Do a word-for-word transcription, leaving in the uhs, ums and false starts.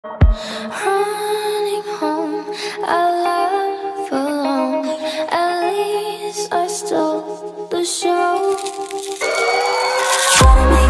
Running home, I laugh alone. At least I stole the show.